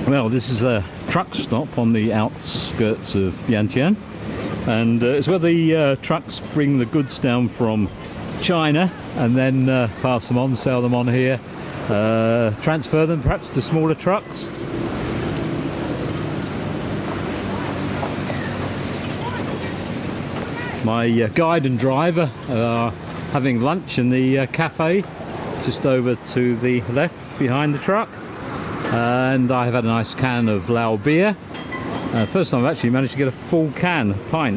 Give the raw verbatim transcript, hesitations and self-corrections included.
Well, this is a truck stop on the outskirts of Vientiane, and uh, it's where the uh, trucks bring the goods down from China and then uh, pass them on, sell them on here, uh, transfer them perhaps to smaller trucks. My uh, guide and driver are having lunch in the uh, cafe just over to the left behind the truck, and I have had a nice can of Lao beer. Uh, first time I've actually managed to get a full can, a pint.